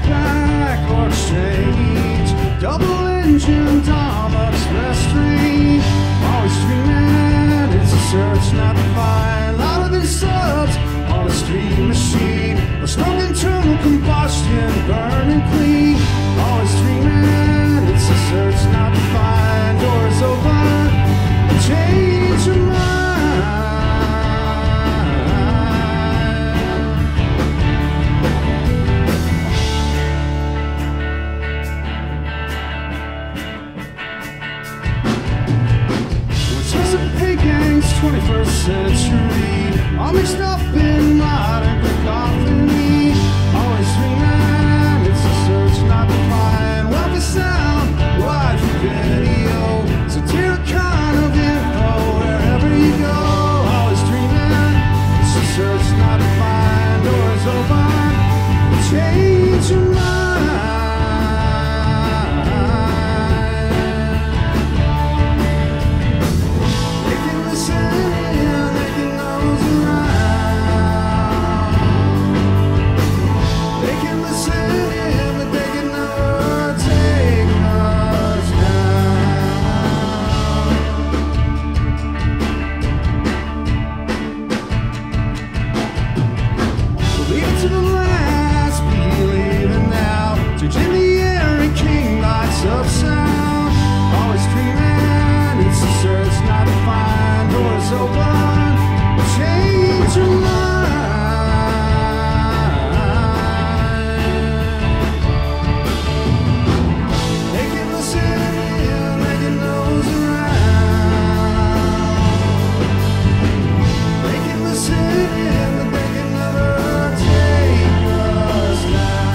pack or exchange, double engine, Dom Express train. Always dreaming, it's a search not to find. Lot of these subs on a street machine, a strong internal combustion, burning clean. Always dreaming, it's a search not to find. Doors open, change your mind. Hey gangs, 21st century, all mixed up in modern cacophony. Always dreaming, it's a search not to find. Wealthy sound, wide for video, satiric kind of info wherever you go. Always dreaming, it's a search not to find. Doors open, change your mind. Of sound, always dreaming, it's a search not to find. Doors open, change your mind. They can listen in, they can nose around. They can listen in, but they can never take us down.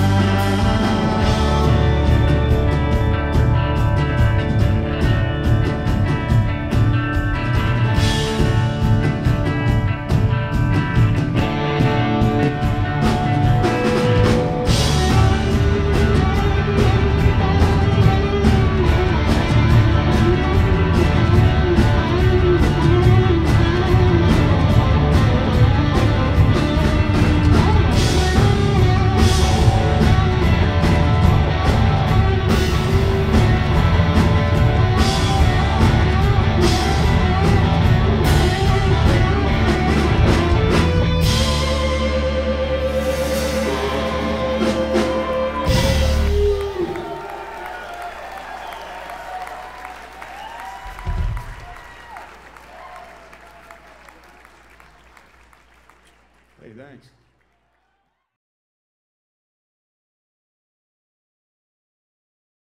Hey, thanks.